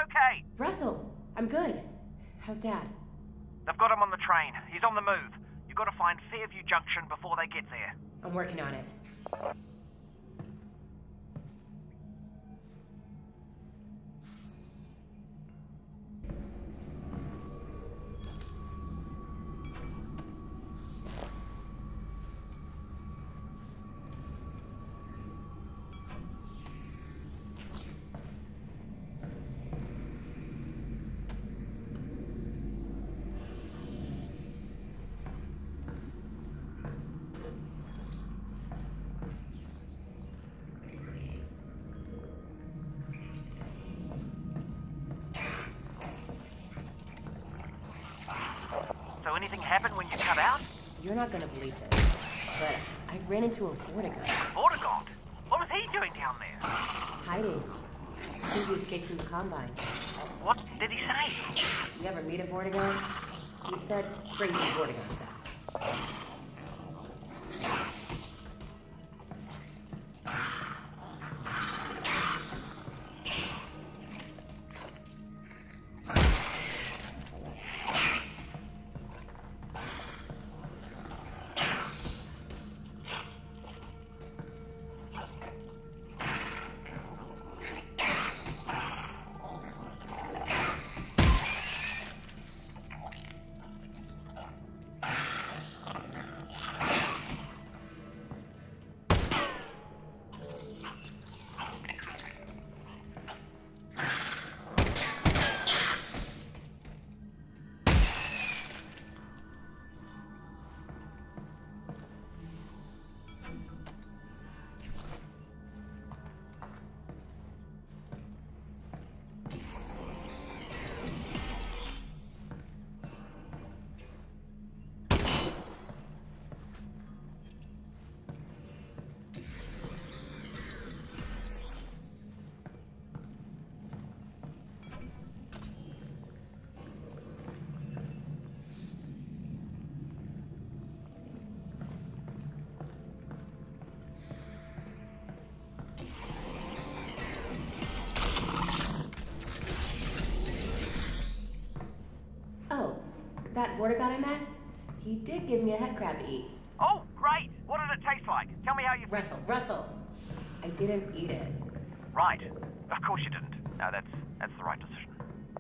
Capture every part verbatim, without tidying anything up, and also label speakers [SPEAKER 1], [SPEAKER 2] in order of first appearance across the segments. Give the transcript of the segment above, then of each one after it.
[SPEAKER 1] okay?
[SPEAKER 2] Russell, I'm good. How's Dad?
[SPEAKER 1] They've got him on the train. He's on the move. You've got to find Fairview Junction before they get there.
[SPEAKER 2] I'm working on it.
[SPEAKER 1] So anything happened when you cut out?
[SPEAKER 2] You're not gonna believe this, but I ran into a Vortigaunt.
[SPEAKER 1] Vortigaunt? What was he doing down there?
[SPEAKER 2] Hiding. I think he escaped from the Combine.
[SPEAKER 1] What did he say?
[SPEAKER 2] You ever meet a Vortigaunt? He said crazy Vortigaunt stuff. That Vortigaunt I met, he did give me a head crab to eat.
[SPEAKER 1] Oh, great! What did it taste like? Tell me how you...
[SPEAKER 2] Russell, Russell! I didn't eat it.
[SPEAKER 1] Right. Of course you didn't. No, that's, that's the right decision.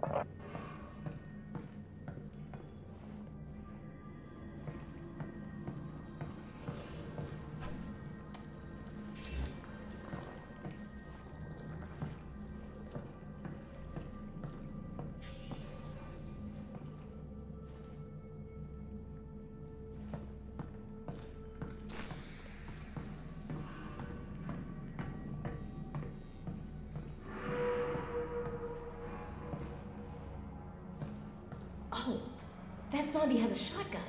[SPEAKER 2] Oh, that zombie has a shotgun.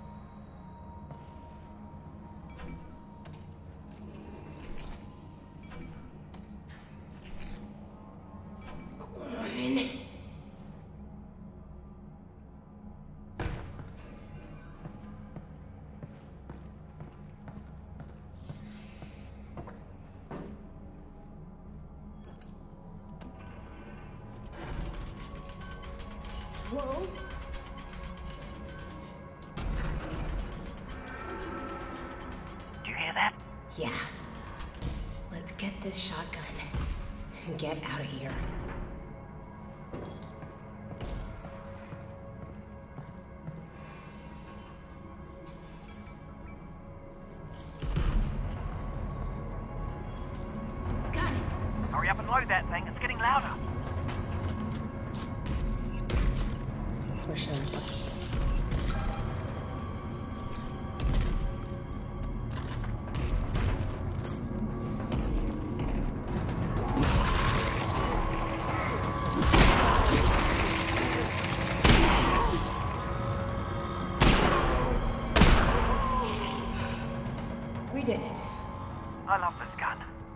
[SPEAKER 2] Whoa.
[SPEAKER 1] Do you hear that?
[SPEAKER 2] Yeah. Let's get this shotgun and get out of here. Got it.
[SPEAKER 1] Hurry up and load that thing. It's getting louder.
[SPEAKER 2] Where shows them? We did it.
[SPEAKER 1] I love this gun.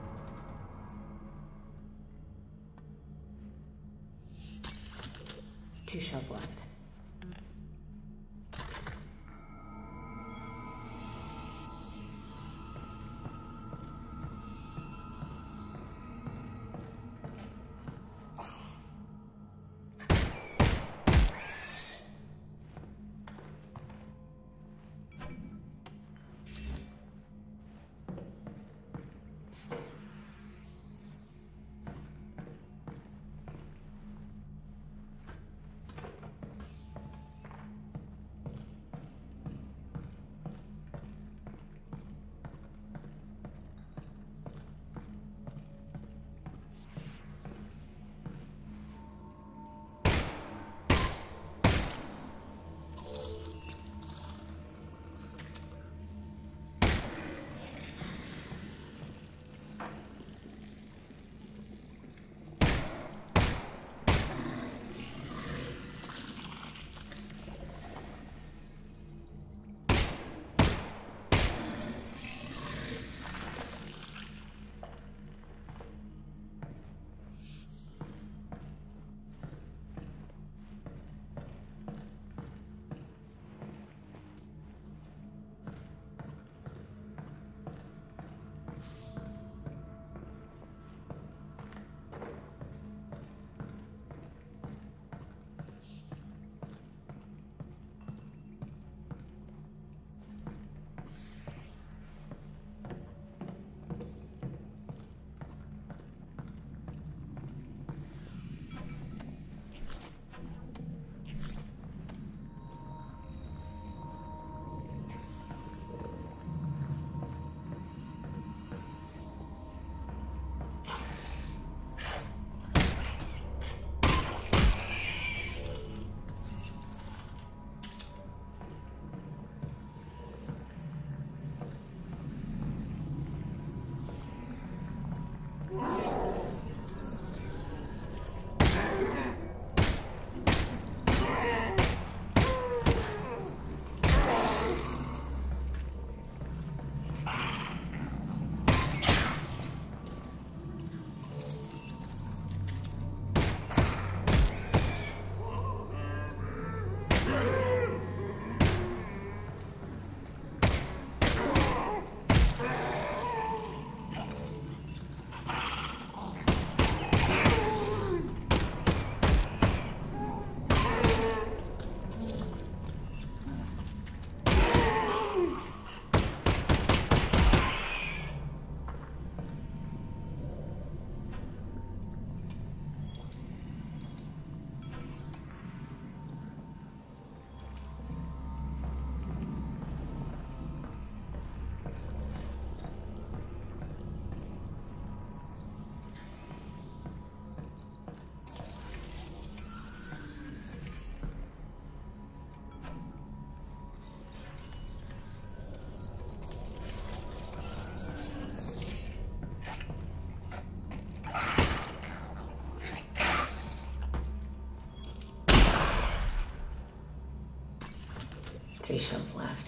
[SPEAKER 2] Two shells left. Three shells left.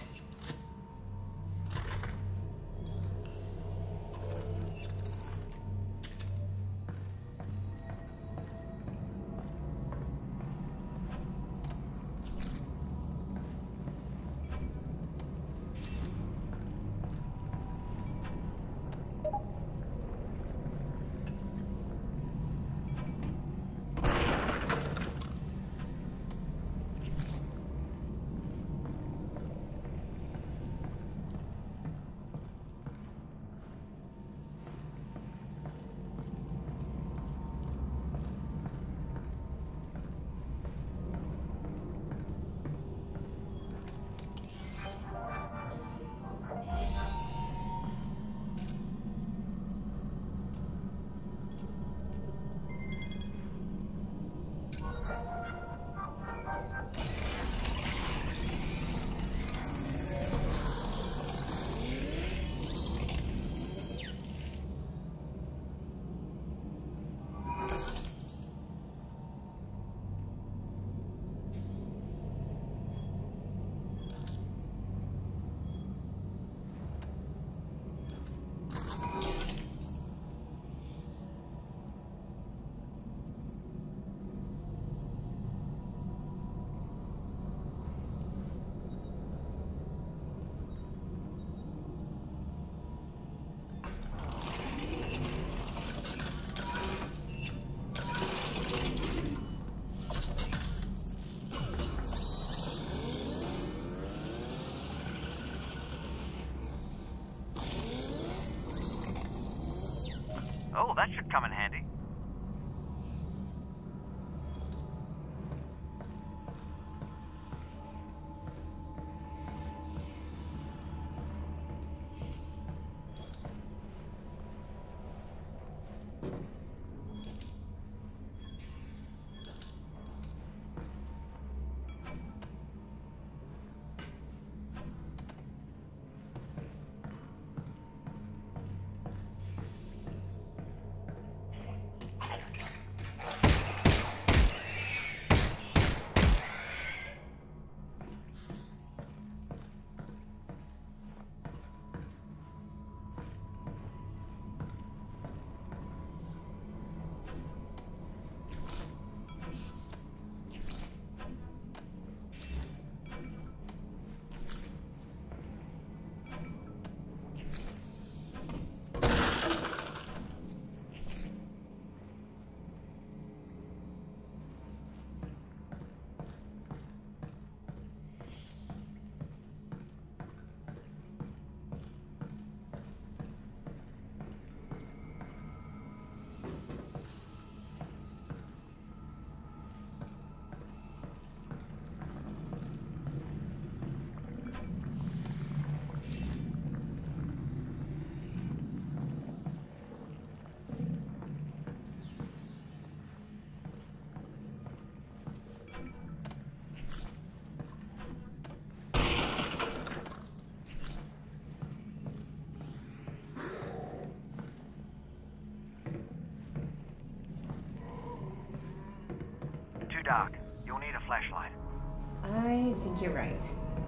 [SPEAKER 1] Oh, that should come in handy. Dark. You'll need a flashlight.
[SPEAKER 2] I think you're right.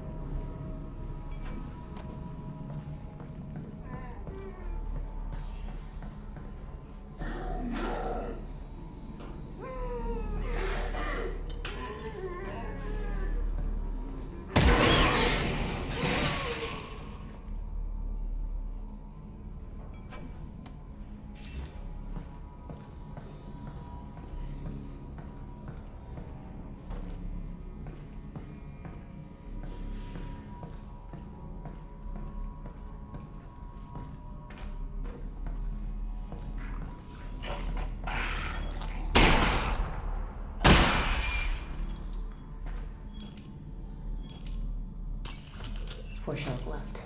[SPEAKER 2] Four shells left.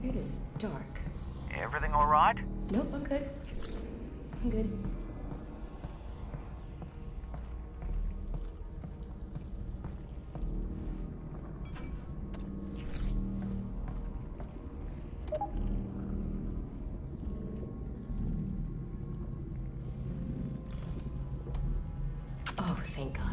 [SPEAKER 2] It is dark.
[SPEAKER 1] Everything all right?
[SPEAKER 2] Nope, I'm good. I'm good. Oh, thank God.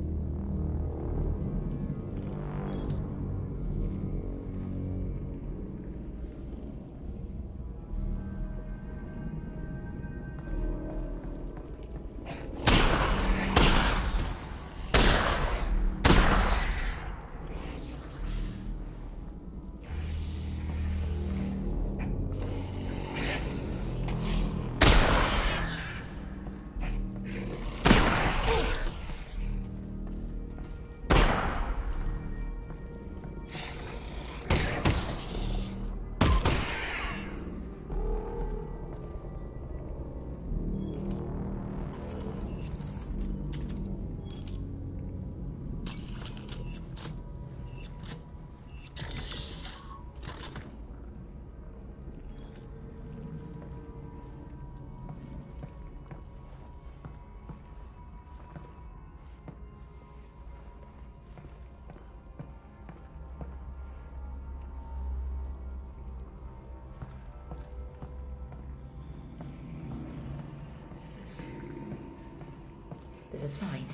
[SPEAKER 2] This is... This is fine.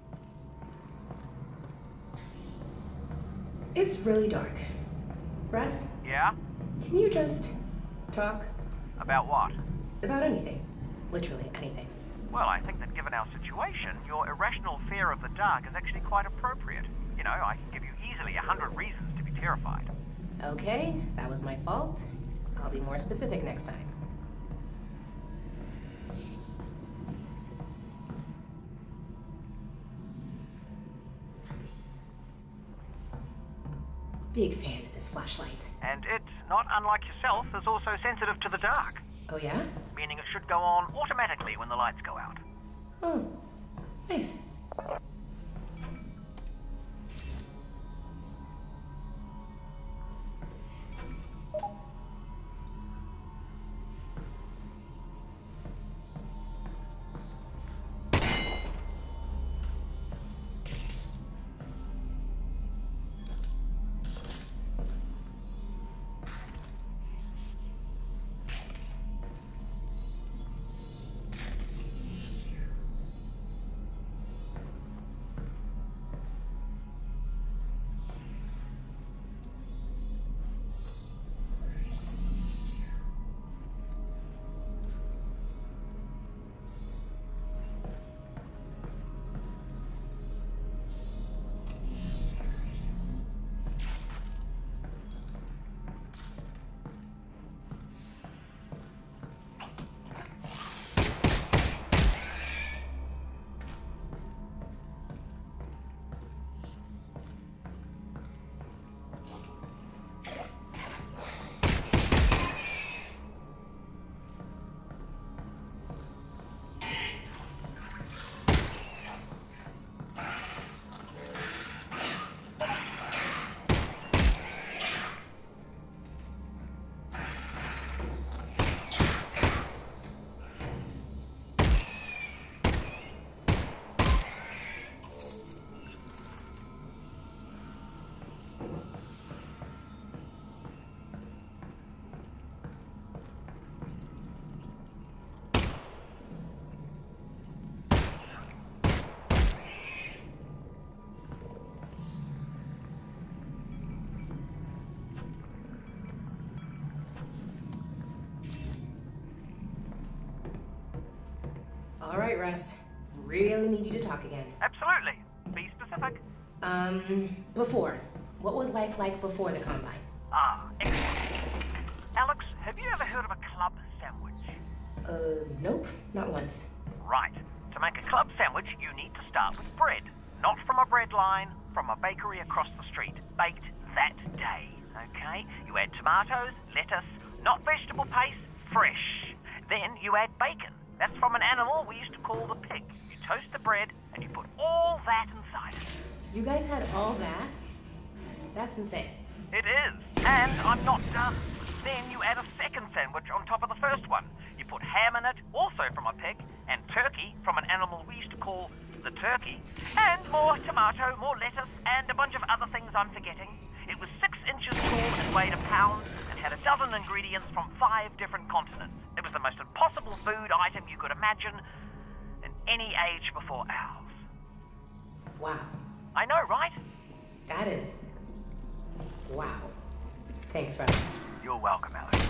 [SPEAKER 2] It's really dark. Russ?
[SPEAKER 1] Yeah?
[SPEAKER 2] Can you just talk?
[SPEAKER 1] About what?
[SPEAKER 2] About anything. Literally anything.
[SPEAKER 1] Well, I think that given our situation, your irrational fear of the dark is actually quite appropriate. You know, I can give you easily a hundred reasons to be terrified.
[SPEAKER 2] Okay, that was my fault. I'll be more specific next time. Big fan of this flashlight.
[SPEAKER 1] And it, not unlike yourself, is also sensitive to the dark.
[SPEAKER 2] Oh yeah?
[SPEAKER 1] Meaning it should go on automatically when the lights go out.
[SPEAKER 2] Oh, nice. All right, Russ. Really need you to talk again.
[SPEAKER 1] Absolutely. Be specific.
[SPEAKER 2] Um, before. What was life like before the Combine?
[SPEAKER 1] Ah, excellent. Alex, have you ever heard of a club sandwich?
[SPEAKER 2] Uh, nope. Not once.
[SPEAKER 1] Right. To make a club sandwich, you need to start with bread. Not from a bread line, from a bakery across the street. Baked that day, okay? You add tomatoes, lettuce, not vegetable paste, fresh. Then you add bacon. That's from an animal we used to call the pig. You toast the bread, and you put all that inside it.
[SPEAKER 2] You guys had all that? That's insane.
[SPEAKER 1] It is. And I'm not done. Then you add a second sandwich on top of the first one. You put ham in it, also from a pig, and turkey from an animal we used to call the turkey, and more tomato, more lettuce, and a bunch of other things I'm forgetting. It was six inches tall and weighed a pound, and had a dozen ingredients from five different continents. It was the most impossible food item you could imagine in any age before ours.
[SPEAKER 2] Wow.
[SPEAKER 1] I know, right?
[SPEAKER 2] That is... wow. Thanks, Russ.
[SPEAKER 1] You're welcome, Alex.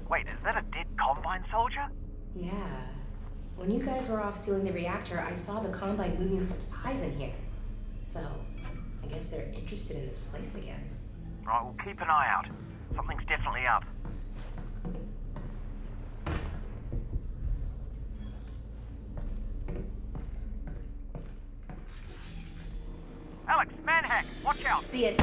[SPEAKER 1] Wait, is that a dead Combine soldier?
[SPEAKER 2] Yeah. When you guys were off stealing the reactor, I saw the Combine moving supplies in here. So, I guess they're interested in this place again.
[SPEAKER 1] Right, we'll keep an eye out. Something's definitely up. Alex, manhack, watch out!
[SPEAKER 2] See it.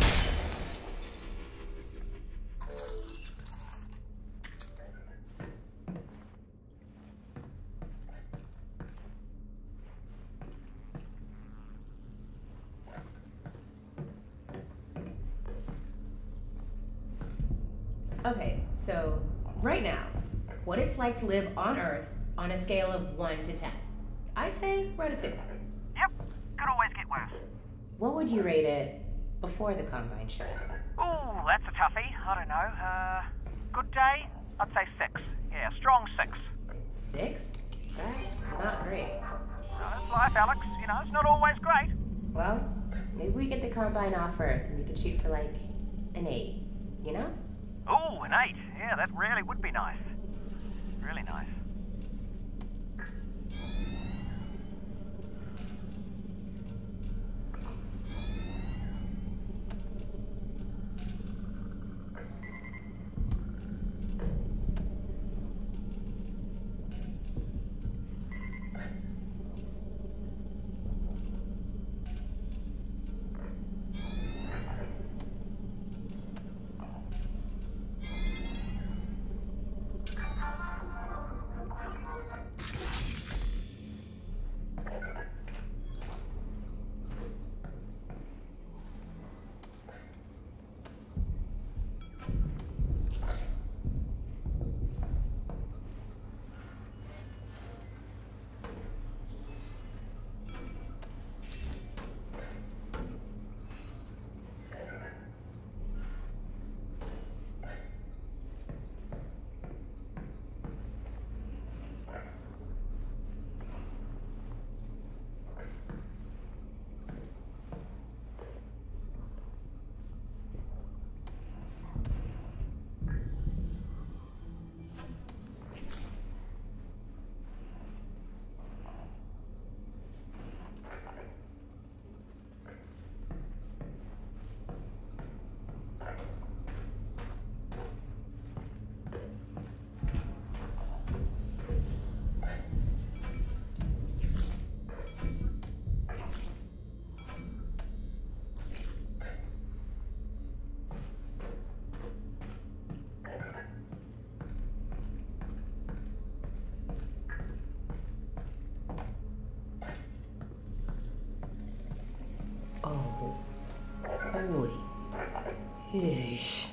[SPEAKER 2] Okay, so right now, what it's like to live on Earth on a scale of one to ten. I'd say we're at a two.
[SPEAKER 1] Yep, could always get worse.
[SPEAKER 2] What would you rate it before the Combine showed up?
[SPEAKER 1] Ooh, that's a toughie. I don't know. Uh, good day? I'd say six. Yeah, strong six.
[SPEAKER 2] Six? That's not great.
[SPEAKER 1] No, it's life, Alex. You know, it's not always great.
[SPEAKER 2] Well, maybe we get the Combine off Earth and we could shoot for like an eight, you know?
[SPEAKER 1] Ooh, an eight. Yeah, that really would be nice. Really nice.
[SPEAKER 2] Oh, holy. Yeesh.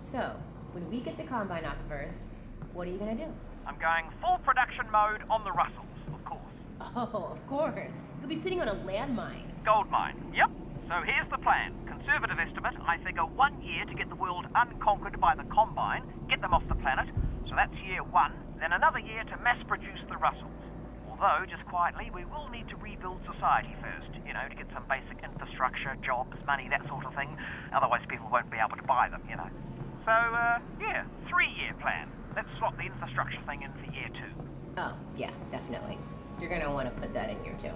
[SPEAKER 2] So, when we get the Combine off of Earth, what are you gonna do?
[SPEAKER 1] I'm going full production mode on the Russells, of course.
[SPEAKER 2] Oh, of course. You'll be sitting on a landmine.
[SPEAKER 1] Gold mine, yep. So here's the plan. Conservative estimate, I figure one year to get the world unconquered by the Combine, get them off the planet. So that's year one. Then another year to mass produce the Russells. Although, just quietly, we will need to rebuild society first, you know, to get some basic infrastructure, jobs, money, that sort of thing. Otherwise people won't be able to buy them, you know. So, uh, yeah, three-year plan. Let's slot the infrastructure thing in for year two.
[SPEAKER 2] Oh, yeah, definitely. You're gonna want to put that in year two.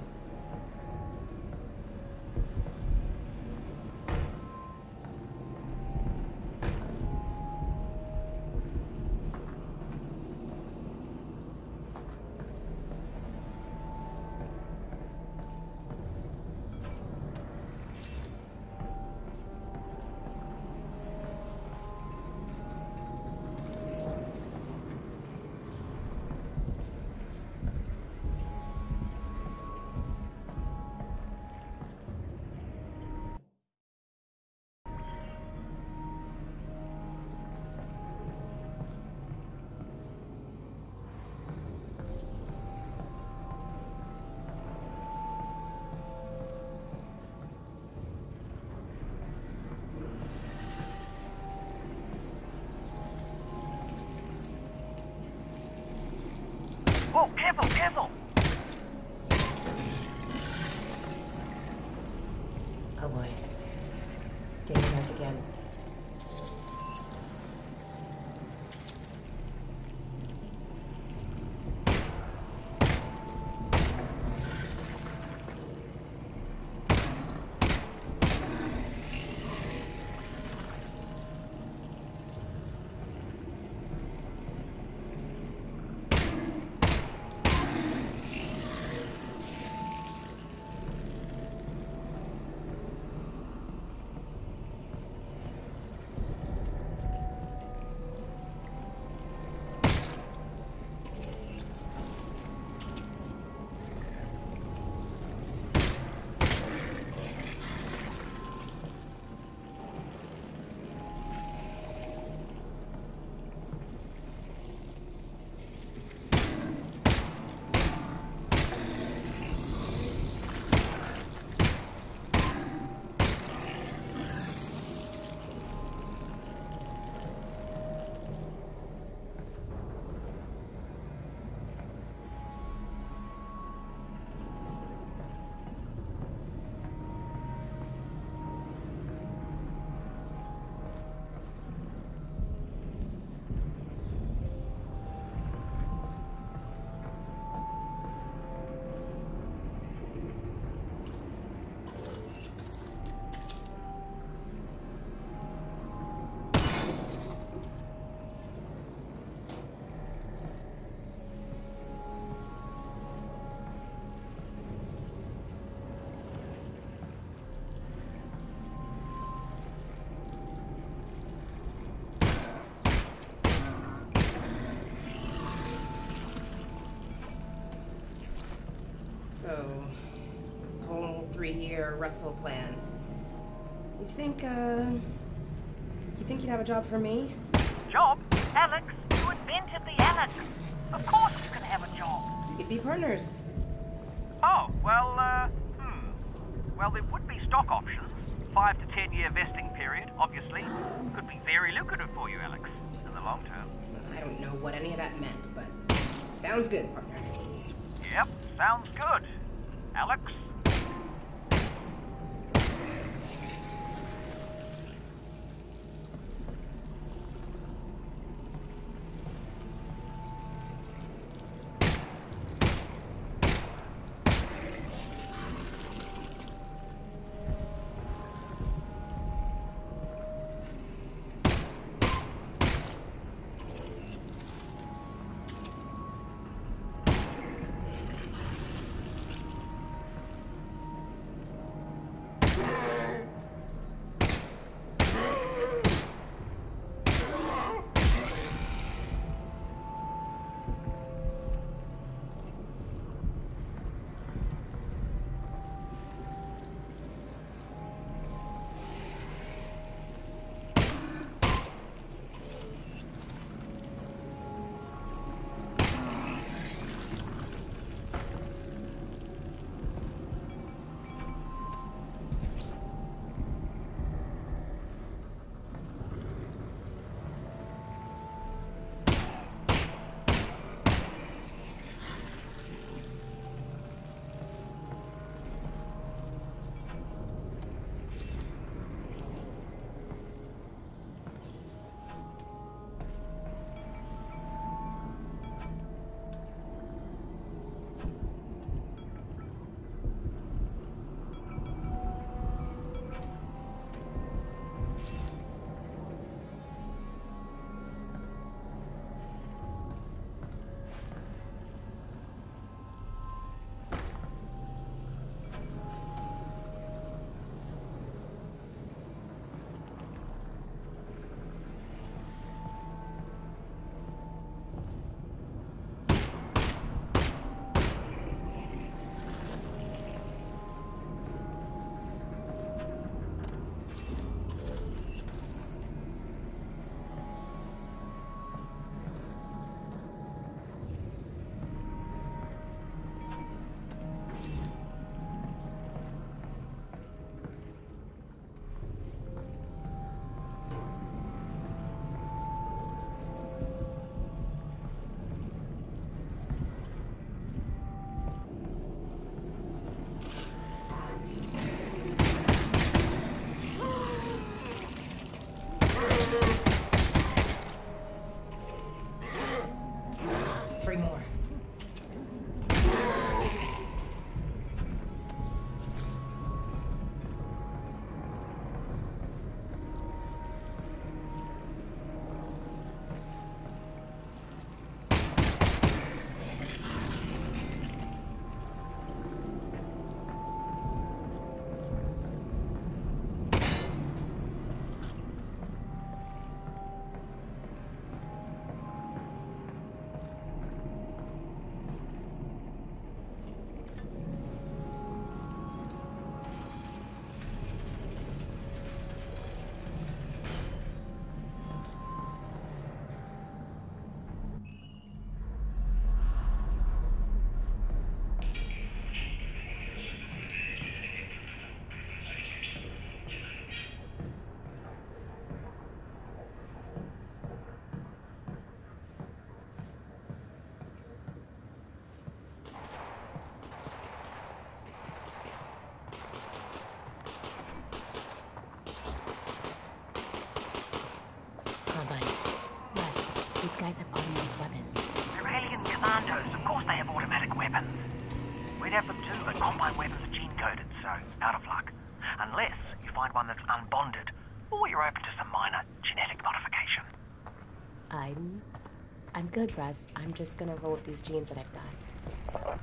[SPEAKER 1] Whoa, careful, careful!
[SPEAKER 2] Oh boy. Getting back again. So, this whole three-year Russell plan. You think, uh... You think you'd have a job for me?
[SPEAKER 1] Job? Alyx? You invented the Alyx! Of course you can have a job!
[SPEAKER 2] We could be partners.
[SPEAKER 1] Oh, well, uh, hmm. Well, there would be stock options. Five to ten year vesting period, obviously. Could be very lucrative for you, Alyx, in the long term.
[SPEAKER 2] I don't know what any of that meant, but sounds good, partner.
[SPEAKER 1] Yep, sounds good. Alyx? Tomatoes, of course they have automatic weapons. We'd have them too, but combine weapons are gene-coded, so out of luck. Unless you find one that's unbonded, or you're open to some minor genetic modification.
[SPEAKER 2] I'm... I'm good, Russ. I'm just gonna roll with these genes that I've got.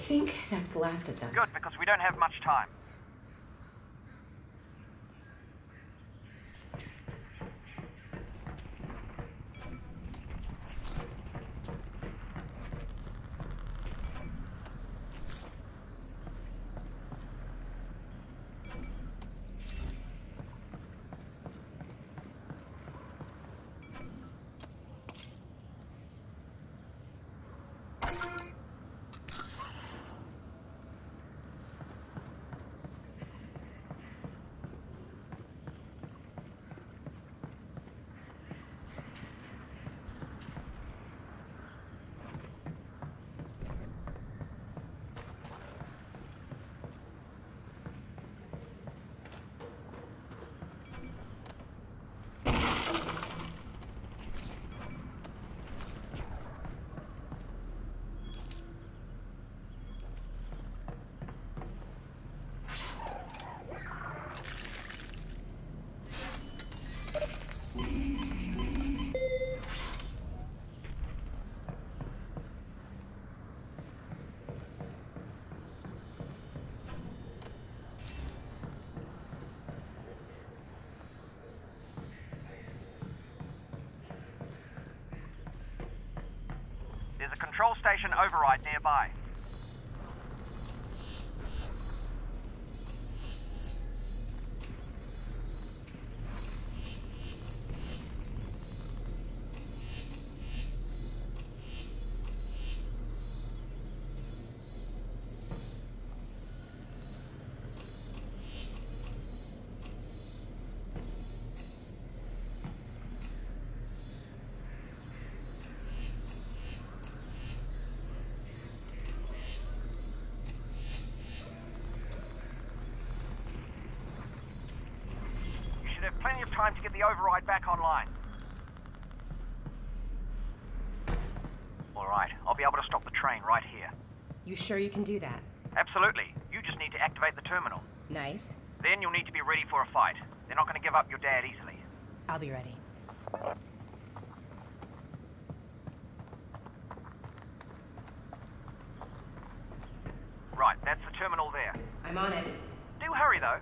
[SPEAKER 2] think that's the last of them.
[SPEAKER 1] Good, because we don't have much time. There's a control station override nearby. Plenty of time to get the override back online. All right, I'll be able to stop the train right here.
[SPEAKER 2] You sure you can do that?
[SPEAKER 1] Absolutely. You just need to activate the terminal.
[SPEAKER 2] Nice.
[SPEAKER 1] Then you'll need to be ready for a fight. They're not going to give up your dad easily.
[SPEAKER 2] I'll be ready.
[SPEAKER 1] Right, that's the terminal there.
[SPEAKER 2] I'm on it.
[SPEAKER 1] Do hurry, though.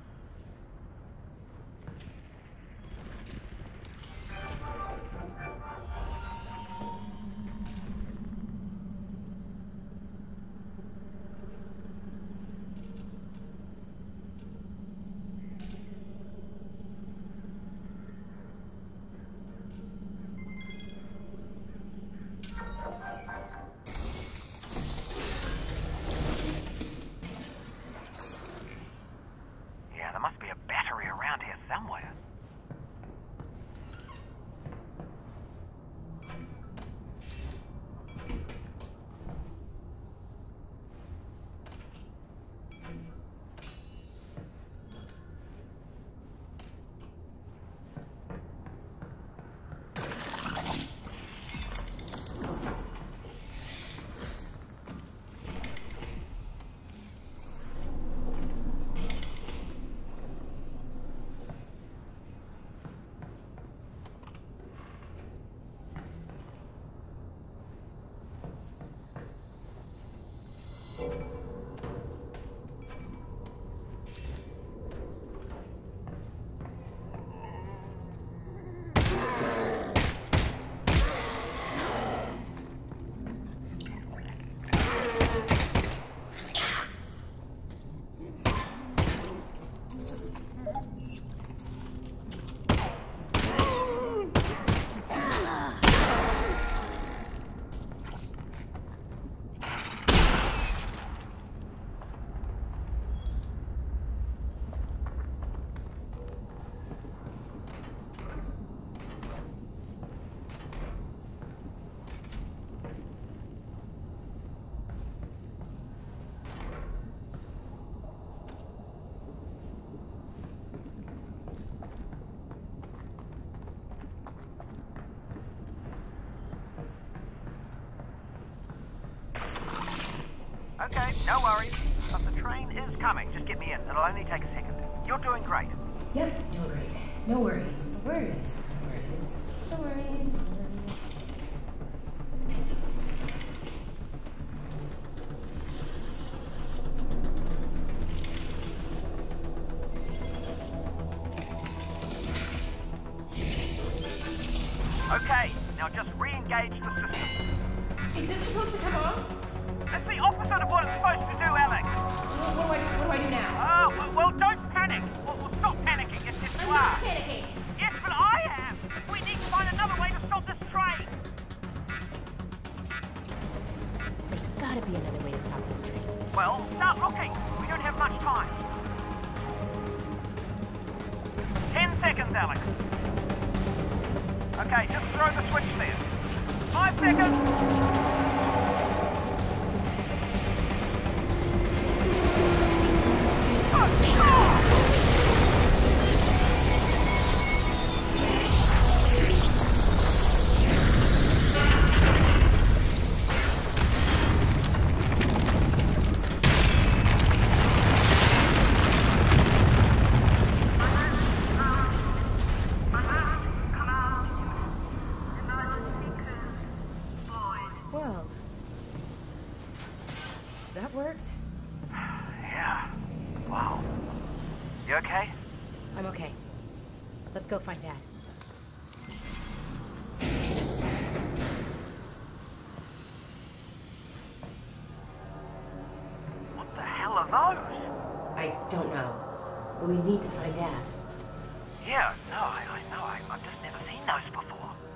[SPEAKER 1] Okay, no worries. But the train is coming. Just get me in. It'll only take a second. You're doing great.
[SPEAKER 2] Yep, doing great. No worries. No worries. No worries. No worries. No worries.
[SPEAKER 1] disengage the system.
[SPEAKER 2] Is it supposed to come off?
[SPEAKER 1] It's the opposite of what it's supposed to do, Alyx.
[SPEAKER 2] What, what, do, I, what do I do now?
[SPEAKER 1] Oh, well, well don't panic. Well, well, stop panicking if, if you
[SPEAKER 2] I'm
[SPEAKER 1] are.
[SPEAKER 2] not panicking.
[SPEAKER 1] Yes, but I am. We need to find another way to stop this train.
[SPEAKER 2] There's gotta be another way to stop this train.
[SPEAKER 1] Well, start looking. We don't have much time. Ten seconds, Alyx. Okay, just throw the switch there. Five seconds.
[SPEAKER 2] Well, that worked.
[SPEAKER 1] Yeah. Wow. You okay?
[SPEAKER 2] I'm okay. Let's go find Dad.
[SPEAKER 1] What the hell are those?
[SPEAKER 2] I don't know, but we need to find Dad.
[SPEAKER 1] Yeah, no, I, I know. I, I've just never seen those before.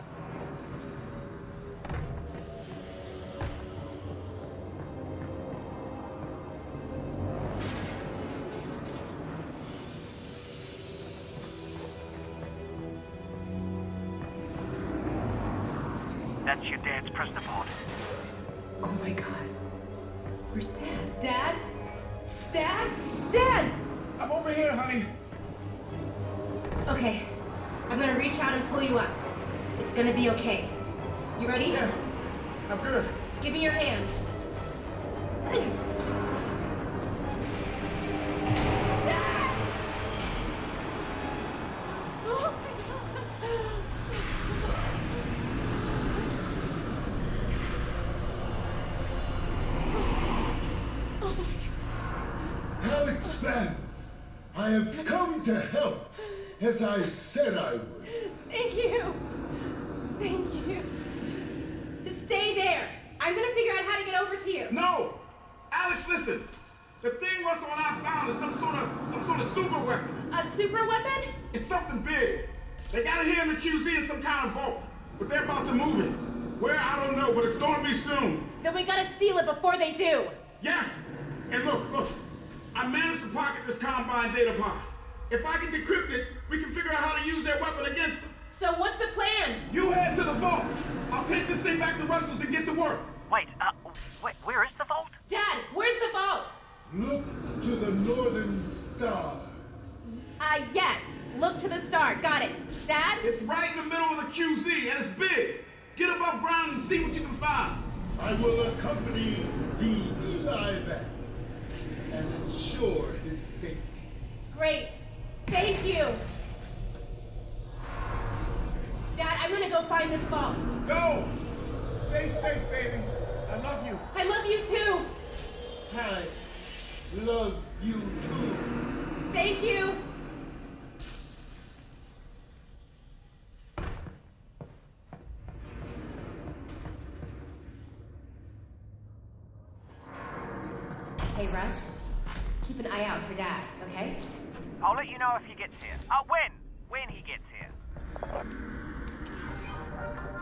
[SPEAKER 1] That's your dad's prisoner board.
[SPEAKER 2] Oh my God. Where's Dad? Dad? Dad? Dad!
[SPEAKER 3] I'm over here, honey.
[SPEAKER 2] Okay. I'm gonna reach out and pull you up. It's gonna be okay. You ready?
[SPEAKER 3] Yeah, I'm good.
[SPEAKER 2] Give me your hand. Dad!
[SPEAKER 3] Alyx fans, I have come to help, as I said I would.
[SPEAKER 2] Thank you. Thank you. Just stay there. I'm gonna figure out how to get over to you.
[SPEAKER 3] No! Alyx, listen. The thing Russell and I found is some sort of some sort of super weapon.
[SPEAKER 2] A super weapon?
[SPEAKER 3] It's something big. They got it here in the Q Z in some kind of vault, but they're about to move it. Where, I don't know, but it's gonna be soon.
[SPEAKER 2] Then we gotta steal it before they do.
[SPEAKER 3] Yes! And look, look. I managed to pocket this Combine data pod. If I can decrypt it, we can figure out how to use their weapon against them.
[SPEAKER 2] So what's the plan?
[SPEAKER 3] You head to the vault. I'll take this thing back to Russell's and get to work.
[SPEAKER 1] Wait, uh, wait, where is the vault?
[SPEAKER 2] Dad, where's the vault?
[SPEAKER 3] Look to the northern star.
[SPEAKER 2] Uh, yes. Look to the star. Got it. Dad?
[SPEAKER 3] It's right in the middle of the Q Z, and it's big. Get above ground and see what you can find. I will accompany the Eli back and ensure his safety.
[SPEAKER 2] Great. Thank you. Dad, I'm gonna go find this vault.
[SPEAKER 3] Go! Stay safe, baby. I love you.
[SPEAKER 2] I love you too.
[SPEAKER 3] I love you too.
[SPEAKER 2] Thank you. Hey, Russ. Keep an eye out for Dad, okay?
[SPEAKER 1] I'll let you know if he gets here. Uh, when? When he gets here.